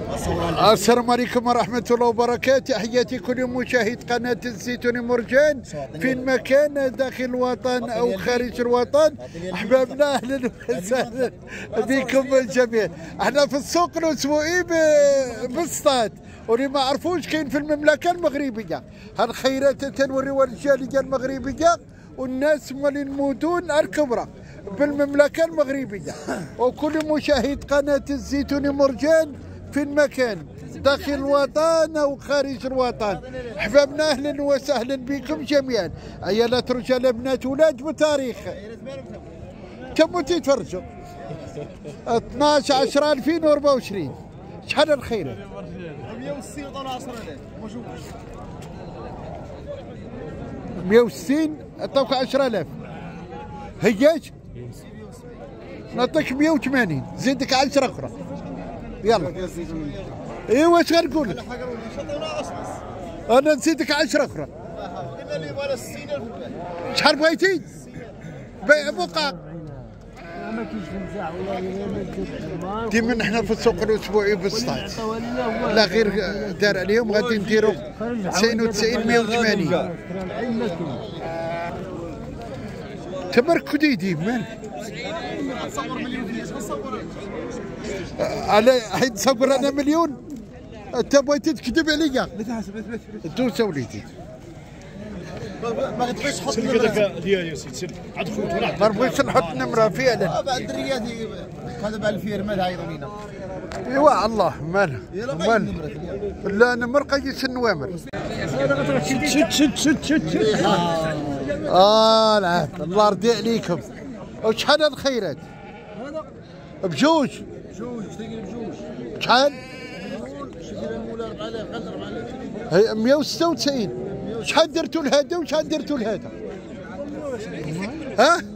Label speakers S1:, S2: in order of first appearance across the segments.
S1: السلام عليكم ورحمة الله وبركاته. تحياتي كل مشاهد قناة الزيتوني مرجان في مكان داخل الوطن أو خارج الوطن. أحبابنا أهلا وسهلا بكم الجميع. احنا في السوق الأسبوعي بالسطات، واللي ما عرفوش كاين في المملكة المغربية. هالخيرات تنوريو الجالية المغربية والناس مال المدن الكبرى بالمملكة المغربية، وكل مشاهد قناة الزيتوني مرجان في المكان داخل الوطن او خارج الوطن. احبابنا اهلا وسهلا بكم جميعا. عيالات رجال بنات ولاد بتاريخ كم تتفرجوا 12/10/2024. شحال الخير؟
S2: 160 طلع 10000
S1: 160 عطاوك 10000. هياش نعطيك 180 زيدك 10 اخرى. يلا ايوا اش غنقول؟ انا نزيدك 10 اخرى.
S2: قلنا لي بغا 60000.
S1: شحال بغيتي؟ بيع بقع.
S3: ما كاينش نزاع والله.
S1: ديما نحن في السوق الاسبوعي بالسطات، لا غير دار عليهم غادي نديروا 99 180. تبارك ديدي مالك؟
S2: تصور مليون فياش نصور
S1: على حيت تصور انا مليون. انت بغيتي تكذب عليا. دوسه وليدي
S2: ما غتبغيش تحط
S4: النمره ديالي يا سيدي. عاد خوت ولا
S1: ما بغيتش نحط النمره فعلا.
S2: بعد الدريات هذا بها الفيرما تعيطوا لينا.
S1: ايوا الله ماله ماله. لا نمر قيس النوامر.
S4: شد
S1: العاب الله يرضي عليكم. وشحال الخيرات؟ بجوج. شحال؟ هي 196. شحال درتوا لهذا وشحال درتوا لهذا؟ ها؟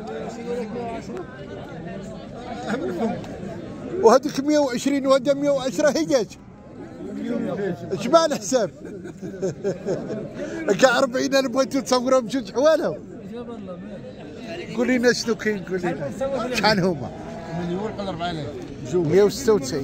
S1: وهذيك 120 وهذا 110 هياش. جمع الحساب. كاع 40 بغيتو تصوروا بجوج حواله. قول لنا شنو كاين، قول لنا شحال هما؟
S2: مليون قدر 4000.
S1: 196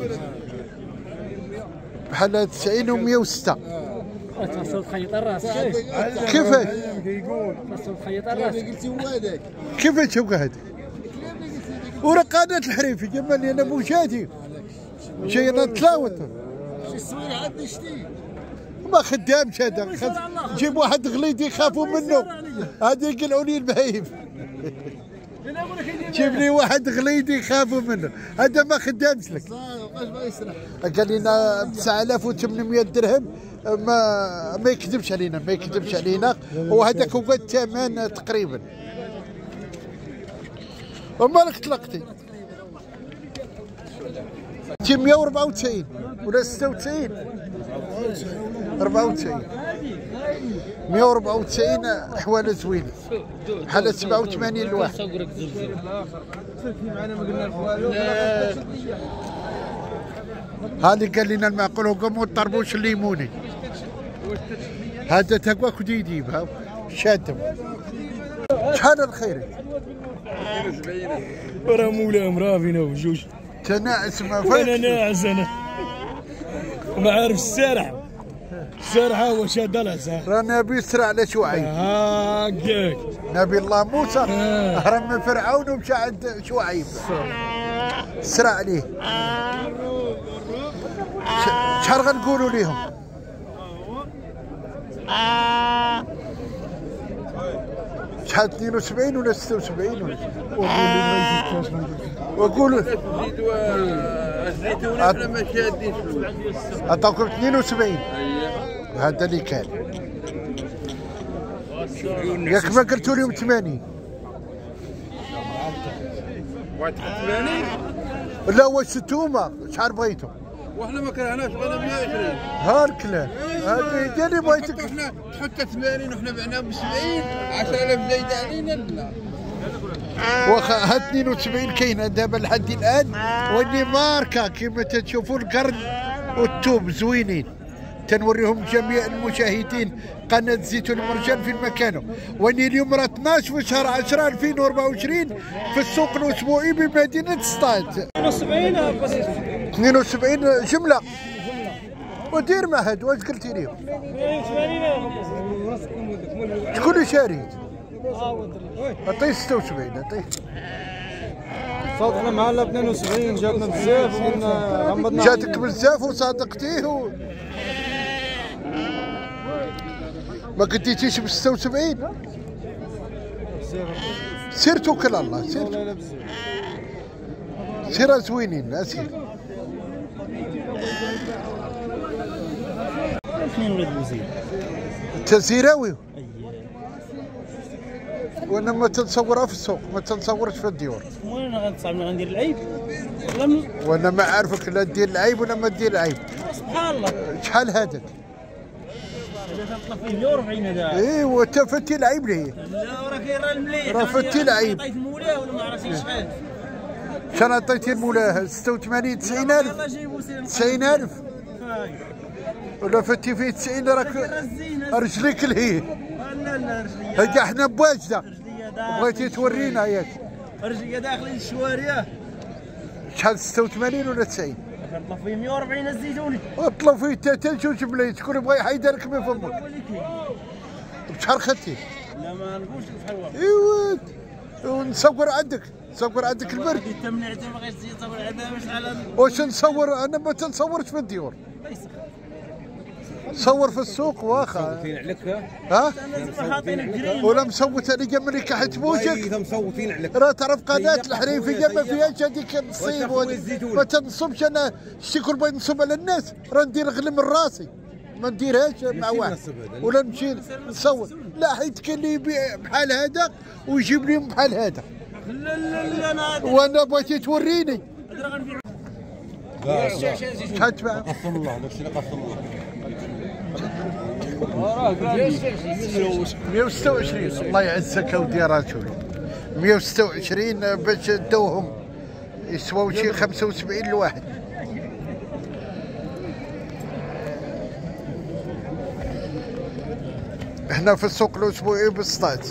S1: بحال 90 و 106.
S3: خاصو تخيط الراس.
S1: كيفاش؟
S3: خاصو تخيط الراس.
S2: قلتي هو هذاك.
S1: كيفاش هو هذا؟ ورا قناة الحريفي جمالي انا موجاتي جاي انا نتلاوت.
S2: شي السوير عاد شتي.
S1: ما خدامش هذا. جيب واحد غليظ يخافوا منه. هذا يقلعوا لي البهيم. جيب لي واحد غليظ يخافوا منه. هذا ما خدامش لك. قال لنا 9800 درهم. ما يكذبش علينا، ما يكذبش علينا. وهذاك هو الثمن تقريبا. ومالك طلقتي؟ 194 ولا 96؟ 94 194 حواله زوينه بحال 87 الواحد. هذه قال لنا المعقول وقوموا الطربوش الليموني. هذا تقواك ودي يجيبها شاتم. شحال الخير؟
S4: ورا مولاهم راه فينا بجوج.
S1: تناعس ما فاتش.
S4: انا ناعس انا وما عارف السارح هو شاد العصا.
S1: راه نبي يسرع على شعيب.
S4: هاكاك
S1: نبي الله موسى هرب من فرعون ومشى عند شعيب سرع عليه. شحال غنقولوا ليهم؟ شحال 72 ولا 76 ولا؟ وقولوا
S5: الزيتون احنا ما شادين فلوس.
S1: عطاوكم 72. هذا اللي كان. ياك ما قلتوا لهم 80؟
S5: 80
S1: لا واش انتوما شحال بغيتوا؟
S5: واحنا ما كرهناش بغينا 120.
S1: ها الكلام هذه هي اللي بغيتك.
S5: احنا تحط 80 وحنا بعناها ب 70. 10000 زايده علينا. لا
S1: واخا ها 72 كاينه دابا لحد الان، واني ماركه كما تشوفوا القرن والثوب زوينين. تنوريهم جميع المشاهدين قناه زيتون مرجان في مكانه. واني اليوم راه 12 في شهر 10 2024 في السوق الاسبوعي بمدينه سطات. 72 جمله ودير معهد. واش قلتي لهم؟ شكون اللي شاريت؟ عطيه 76 عطيه.
S6: صادقنا مع 72 جاتنا بزاف وقلنا غمضنا.
S1: جاتك بزاف وصادقتيه ما كديتيش ب 76. سير توكل على الله. سير سير زوينين. اسير
S3: اثنين ولاد الوزير.
S1: انت زيراوي وانا ما تنصورها في السوق، ما تنصورش في الديور.
S3: وانا غنصعب غندير العيب
S1: وانا ما عارفك لا دير العيب ولا ما دير العيب.
S3: سبحان الله.
S1: شحال هذاك؟
S3: هذا تطلع فيه 140 هذا.
S1: ايوا انت فتي العيب ليه؟
S3: لا راه كاين المليح.
S1: راه فتي العيب.
S3: عطيت مولاه ولا ما عرفتش شحال.
S1: شحال عطيتي لمولاه؟ 86 90,000.
S3: يلاه جيبو
S1: 90,000 ولا فتي فيه 90 راك رجليك لهيه.
S3: لا لا رجليا.
S1: هادي احنا بواجده. بغيتي تورينا ياك؟
S3: رجليا داخلين الشوارع.
S1: شحال 86 ولا 90؟
S3: طلع فيه 140 الزيتوني.
S1: اطلب فيه حتى جوج بلايص. شكون بغى يحيد لك من فمك؟ بشحال خدتي؟
S3: لا ما نقولش بشحال واحد.
S1: ايوا ونصور عندك. نصور عندك البرد.
S3: انت منعتي ما بغيتش تصور عندها باش على.
S1: واش نصور؟ انا ما تنصورش في الديور. صور في السوق واخا. ها؟ ولا مصوت عليا ملي كحت بوجهك.
S6: مصوتين عليك.
S1: راه تعرف قناه الحريفيه ما فيهاش هذيك النصيب. ما تنصبش انا. شتي كل بغيت نصب على الناس راه ندير غل من راسي. ما نديرهاش مع واحد ولا نمشي نصور. لا حيت كاين اللي يبيع بحال هذا ويجيب لي بحال هذا.
S3: لا لا لا
S1: وانا بغيتي توريني. شحال تباع؟
S6: قسم الله داكشي اللي قسم الله.
S1: 126. الله يعزك اودي رجل. 126 باش دوهم يسواو شي 75 الواحد. هنا في السوق الاسبوعي بسطات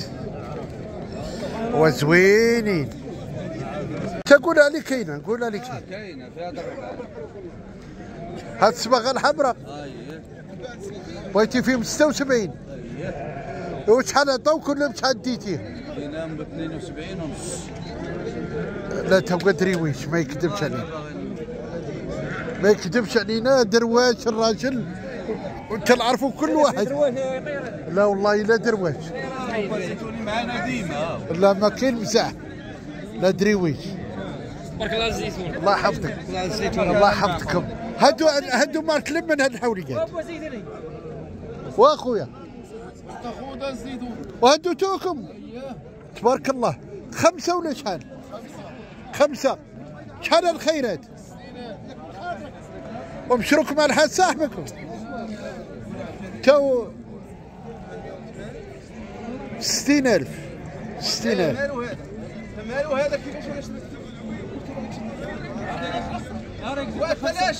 S1: وزوينين. تقولها لي كاينه. قولها لي كاينه فيها ضربه. هاد الصباغه الحمراء بغيتي فيهم 76. وشحال عطاوك ولا بشحال ديتيه؟
S5: دينا ب 72 ونص.
S1: لا تبقى دريويش ما يكذبش علينا. ما يكذبش علينا. درواش الراجل وانت نعرفوا كل واحد. لا والله لا درواش.
S5: الزيتوني معانا ديما.
S1: لا ما كاين مزاح. لا دريويش.
S3: بارك الله الزيتون.
S1: الله يحفظك. الله يحفظكم. هادو مارك لم من هاد الحوليات. واخويا
S2: خوذا الزيتون.
S1: وهادو توكم. تبارك الله. 5 ولا شحال؟ 5. شحال الخيرات؟ ومشروك مع الحاج صاحبكم. تو 60,000. 60,000.
S2: مالو هذا كيفاش ولا بلاش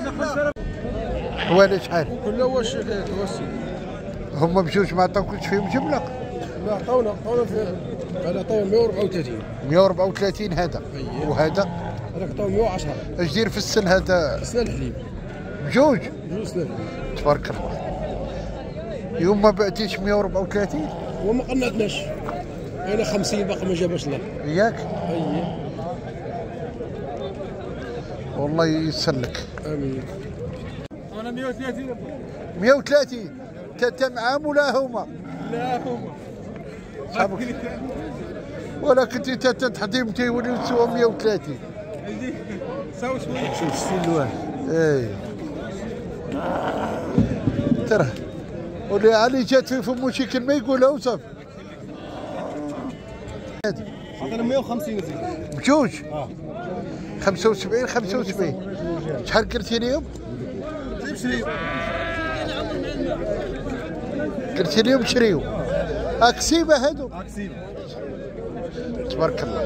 S1: حوالي شحال؟
S6: كله واش توسي.
S1: هما بجوج ما عطاوكش فيهم جمله؟
S6: لا عطاونا في هذا عطاونا 134.
S1: 134 هذا. وهذا؟
S6: هذاك عطاو 110.
S1: اش دير في السن هذا؟
S6: سنة الحليب.
S1: بجوج؟
S6: جوج سنة.
S1: تبارك الله. يوم ما بعتيش 134؟
S6: وما قنعتناش. انا 50 باقي ما جابش الله.
S1: ياك؟
S6: اييه.
S1: والله يسلك.
S6: امين.
S3: انا 130.
S1: 130. انت معاهم ولا هما؟
S3: لا هما.
S1: ولا كنتي تحضيم تيوليو تسوى 130.
S3: ساوي شويه.
S1: شوف السن الواحد. اي ترى واللي علي جات في فمو شي كلمه يقولها وصافي.
S6: عطينا 150 زيد.
S1: بجوج؟ 75 75. شحال قلتي لهم؟ قلتي لهم شريو. اكسيبه هادو.
S6: اكسيبه.
S1: تبارك الله.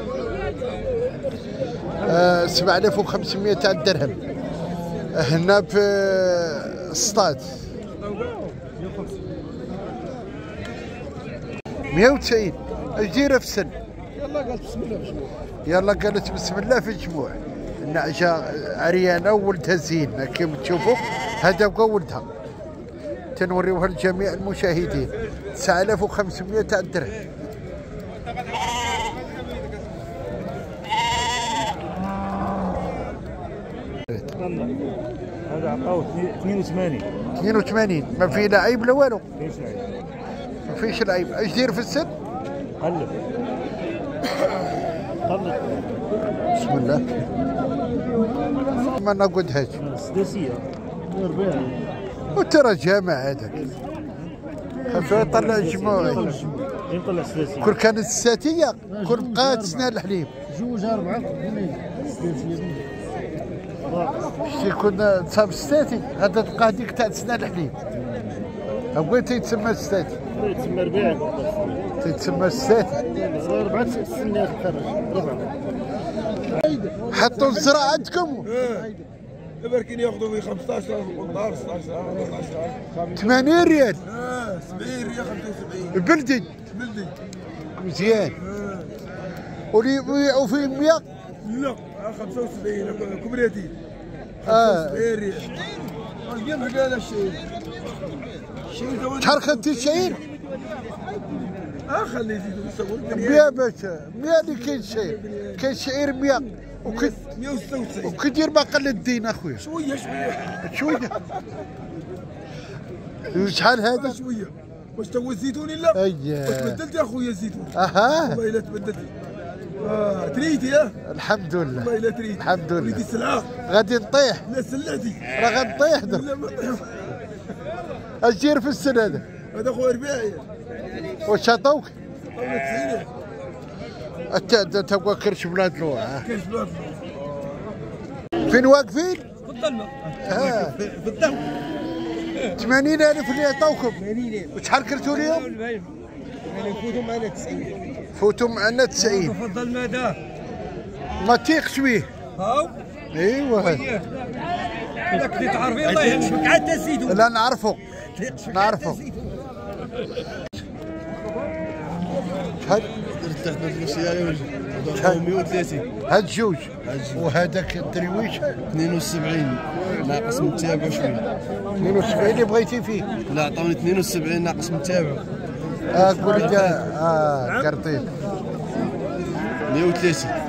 S1: 7500 تاع الدرهم. هنا في السطاد 190. اش دايره في السن؟
S6: يلا قالت بسم الله في الجموع.
S1: يلا قالت بسم الله في الجموع. النعجة عريانة وولدها زين كما تشوفوا. هذا هو ولدها، تنوريوها لجميع المشاهدين. 9500 تاع الدرهم.
S4: هذا عطاوه 82.
S1: 82 ما فيه لا عيب لا والو.
S4: ليش عيب؟
S1: ما فيش العيب. ايش داير في السن؟
S4: قلب قلب.
S1: بسم الله. ما نقودهاش.
S4: سداسية ربيع.
S1: وترى جامع هذاك. خاصو يطلع جموعي.
S4: يطلع سداسية.
S1: كل كانت الساتية كل بقات سنة الحليب.
S6: 2 4 سداسية.
S1: شتي كنا تصاب ستاتي هذا تلقى هذيك تاع سنة الحليب. هو تيتسمى ستاتي.
S4: تسمى ربيع.
S1: تيتسمى ستاتي.
S6: 4 سنين ربع.
S1: حطوا الزرع عندكم.
S5: دابا كاين ياخذوا فيه 15 18 16
S1: 80 ريال.
S5: 70 ريال 75
S1: البلدي
S5: بلدي.
S1: مزيان. واللي يبيعوا فيه 100.
S5: لا 75 كبريتي. 70 ريال. اليوم حكى هذا الشيء.
S1: شحال خدتي الشعير؟
S5: خليه يزيدوا يسووا
S1: 100 باشا. 100 اللي كاين الشعير. كاين الشعير 100
S5: 196
S1: وكدير ما قل الدين اخويا.
S5: شويه
S1: شويه. شحال هذا؟
S5: شويه. واش تو الزيتون لا؟
S1: اييه.
S5: واش بدلت يا خويا الزيتون؟
S1: اها
S5: والله الا تبدلتي. تريتي
S1: الحمد لله.
S5: والله الا تريتي.
S1: الحمد لله.
S5: وليدي السلعه.
S1: غادي نطيح.
S5: لا سلعتي.
S1: راه غنطيح درك.
S5: لا ما طيح.
S1: اش داير في السن هذا؟
S5: هذا خويا رباعي.
S1: واش عطاوك؟
S5: 90.
S1: انت هو كرش بلاد لوع.
S5: كاين بلاد.
S1: فين واقفين؟
S3: في الظلمه.
S5: في الضوء.
S1: 80,000 اللي عطاوكم.
S5: 80,000.
S1: وشحال كرتوا اليوم؟
S5: يعني نفوتوا معنا 90.
S1: فوتوا معنا 90.
S3: في الظلمه دا
S1: ما تيقش بيه.
S3: هاو
S1: ايوا
S3: اذا كنتي تعرفي الله يهمك عاد تزيدوا.
S1: لا نعرفو نعرفو. شحال؟
S5: تحت الفلوس شحال؟ 130.
S1: هاد جوج وهذاك الدرويش
S5: 72 ناقص متابع شويه.
S1: 72 اللي بغيتي فيه.
S5: لا عطاوني 72 ناقص متابع.
S1: قول لي قرطيل
S5: 130.